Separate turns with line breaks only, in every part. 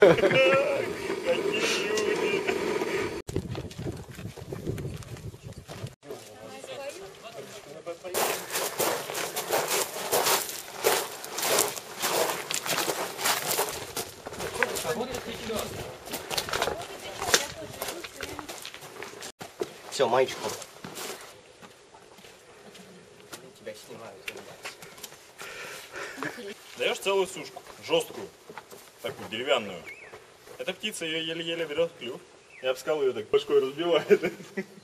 Все, маечку. Тебя снимают.
Даешь целую сушку, жесткую, такую деревянную. Эта птица ее еле-еле берет в клюв. И об скалу ее так башкой разбивает.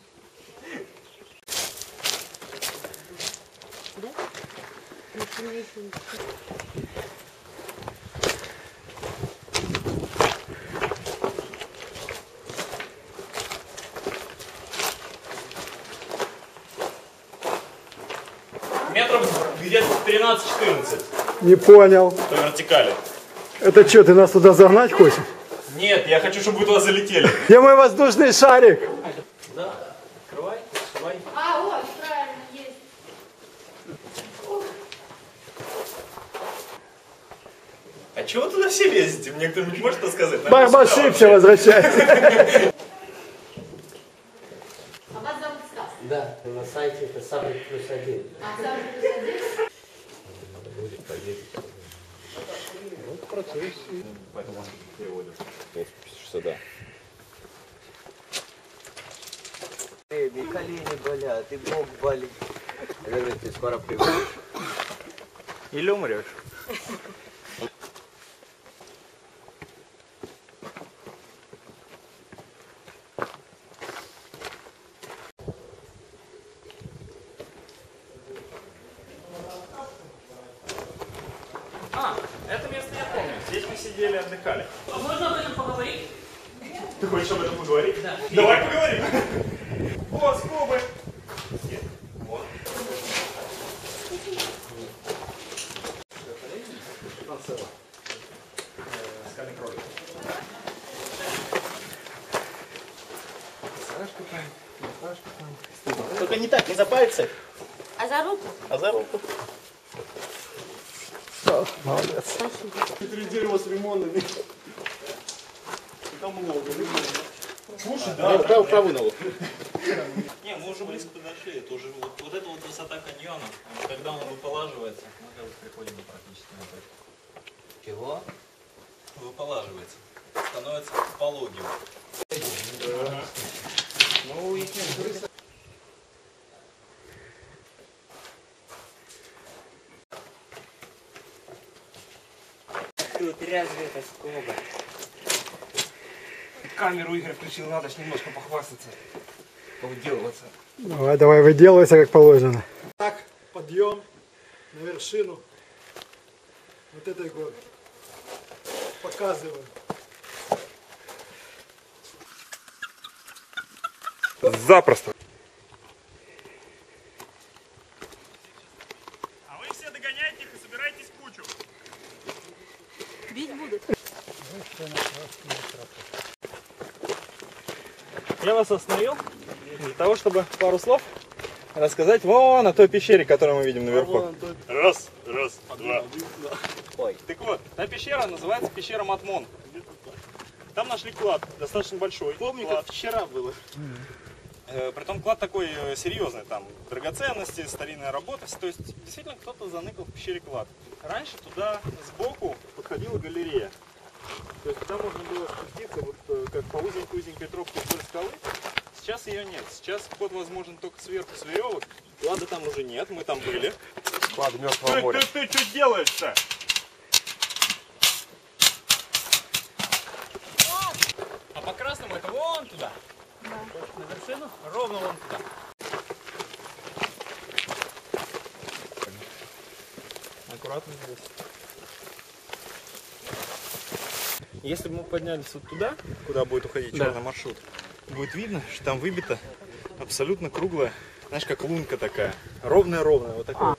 Метров где-то 13-14.
Не понял.
По вертикали.
Это что, ты нас туда загнать хочешь?
Нет, я хочу, чтобы вы туда залетели.
Где мой воздушный шарик?
Да, открывай, открывай.
А, вот, правильно, есть.
А чего вы туда все лезете? Мне кто-нибудь может рассказать?
Барб ошибся, возвращайся.
А вас зовут Стас?
Да, на сайте это Сабрик +1.
А Сабрик +1?
Будет поверить.
Поэтому переводят.
Сюда. И колени болят, и бок болит. Я говорю, ты скоро приводишь.
Или умрешь. А, это место я помню. Здесь мы сидели, отдыхали.
А можно об этом поговорить?
Ты хочешь об этом поговорить?
Да.
Давай поговорим. О, скобы. Вот. Скальный кролик.
Только не так, не за пальцы,
А за руку?
а за руку.
Молодец.
Три дерева с лимонами. Там много. Слушай, да.
Про вынул.
Не, мы уже близко подошли. Это уже вот эта вот высота каньона. Когда он выполаживается, мы как бы приходим практически на точку.
Чего?
Выполаживается. Становится пологим.
Ну, их не Тут разве это скоба?
Камеру Игорь включил, надо ж немножко похвастаться. Поуделываться.
Давай, давай, выделывайся как положено.
Так, подъем на вершину вот этой горы. Показываю.
Запросто. А вы все догоняйте их и собирайтесь в кучу.
Бить будут.
Я вас остановил для того, чтобы пару слов рассказать вон о той пещере, которую мы видим наверху. Раз, два.
Ой.
Так вот, та пещера называется пещера Матмон. Там нашли клад, достаточно большой.
Помню,
клад.
как вчера было.
Притом клад такой серьезный, там драгоценности, старинная работа. То есть действительно кто-то заныкал в пещере клад. Раньше туда сбоку подходила галерея. То есть там можно было спуститься вот как по узенькой тропке вдоль скалы. Сейчас ее нет. Сейчас вход возможен только сверху с веревок. Клада там уже нет, мы там были.
Клад Мертвого моря.
Ты что делаешь-то? А по красному это вон туда.
Да.
На вершину, ровно вон туда. Аккуратно здесь. Если бы мы поднялись вот туда, куда будет уходить черный маршрут, будет видно, что там выбита абсолютно круглая, знаешь, как лунка такая. Ровная-ровная, вот такая.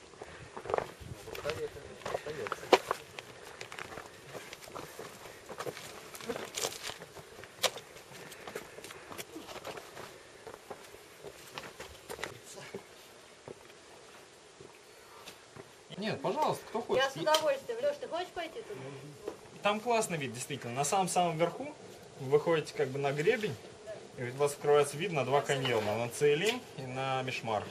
Нет, пожалуйста, кто хочет.
Я с удовольствием. Леш, ты хочешь пойти туда?
Там классный вид, действительно. На самом-самом верху вы выходите как бы на гребень, и у вас открывается вид на два каньона, на Цейлим и на Мишмар.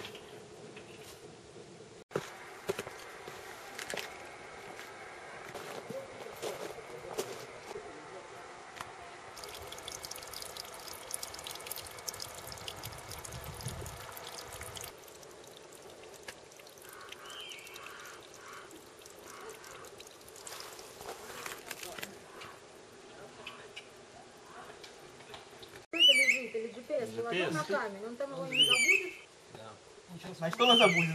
Лежит, или GPS положил на камень, он там его не забудет.
Значит, он забудет.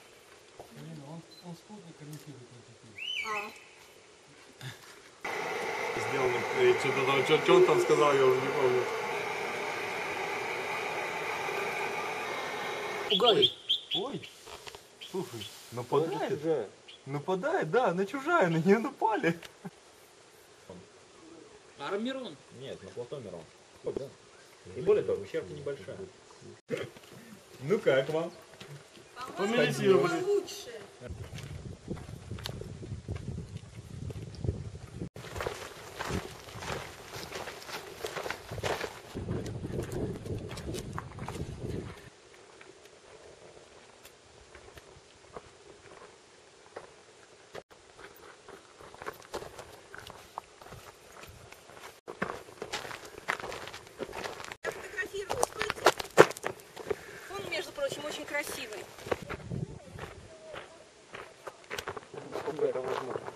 Сделал, что он там сказал, я уже не помню.
Пугай.
Ой, слушай, нападает же. Нападает, да, на чужая, на нее напали.
Армирон.
Нет, на плато Мирон. Да. И более того, ущерб небольшая.
Ну как вам? Помедитировали.
Лучше.
Фотографировала, стойте. Фон, между прочим, очень красивый.
Сколько это возможно?